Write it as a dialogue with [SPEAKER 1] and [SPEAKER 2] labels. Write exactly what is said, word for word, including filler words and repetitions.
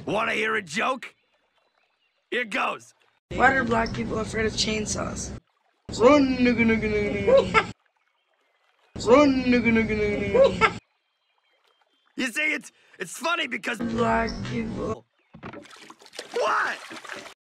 [SPEAKER 1] Want to hear a joke? Here goes.
[SPEAKER 2] Why are black people afraid of chainsaws? Run, nigga, nigga, nigga, nigga. Run, nigga, nigga, nigga, nigga.
[SPEAKER 1] You see, it's it's funny because
[SPEAKER 2] Black people.
[SPEAKER 1] what?